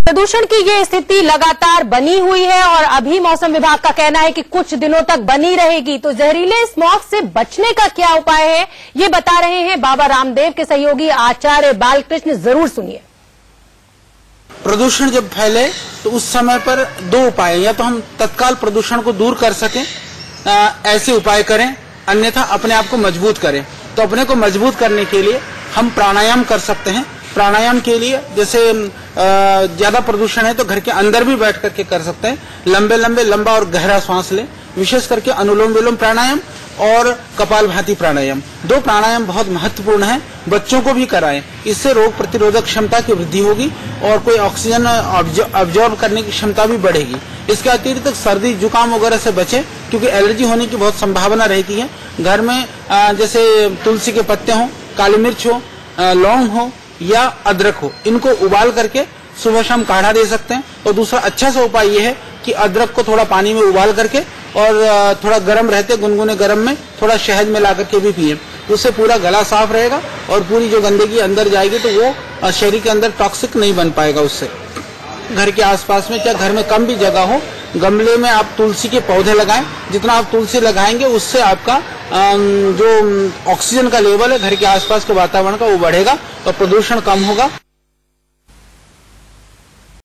प्रदूषण की ये स्थिति लगातार बनी हुई है और अभी मौसम विभाग का कहना है कि कुछ दिनों तक बनी रहेगी। तो जहरीले स्मॉग से बचने का क्या उपाय है, ये बता रहे हैं बाबा रामदेव के सहयोगी आचार्य बालकृष्ण। जरूर सुनिए। प्रदूषण जब फैले तो उस समय पर दो उपाय, या तो हम तत्काल प्रदूषण को दूर कर सकें, ऐसे उपाय करें, अन्यथा अपने आप को मजबूत करें। तो अपने को मजबूत करने के लिए हम प्राणायाम कर सकते हैं। प्राणायाम के लिए जैसे ज्यादा प्रदूषण है तो घर के अंदर भी बैठ करके कर सकते हैं। लंबा और गहरा सांस लें, विशेष करके अनुलोम विलोम प्राणायाम और कपालभाति प्राणायाम। दो प्राणायाम बहुत महत्वपूर्ण है, बच्चों को भी कराएं। इससे रोग प्रतिरोधक क्षमता की वृद्धि होगी और कोई ऑक्सीजन अब्जॉर्ब करने की क्षमता भी बढ़ेगी। इसके अतिरिक्त सर्दी जुकाम वगैरह से बचें, क्योंकि एलर्जी होने की बहुत संभावना रहती है। घर में जैसे तुलसी के पत्ते हों, काली मिर्च हो, लौंग हो या अदरक हो, इनको उबाल करके सुबह शाम काढ़ा दे सकते हैं। और दूसरा अच्छा सा उपाय यह है कि अदरक को थोड़ा पानी में उबाल करके और थोड़ा गर्म रहते गुनगुने गर्म में थोड़ा शहद मिला करके भी पिए। उससे पूरा गला साफ रहेगा और पूरी जो गंदगी अंदर जाएगी तो वो शरीर के अंदर टॉक्सिक नहीं बन पाएगा। उससे घर के आसपास में, चाहे घर में कम भी जगह हो, गमले में आप तुलसी के पौधे लगाएं। जितना आप तुलसी लगाएंगे उससे आपका जो ऑक्सीजन का लेवल है घर के आसपास के वातावरण का, वो बढ़ेगा और प्रदूषण कम होगा।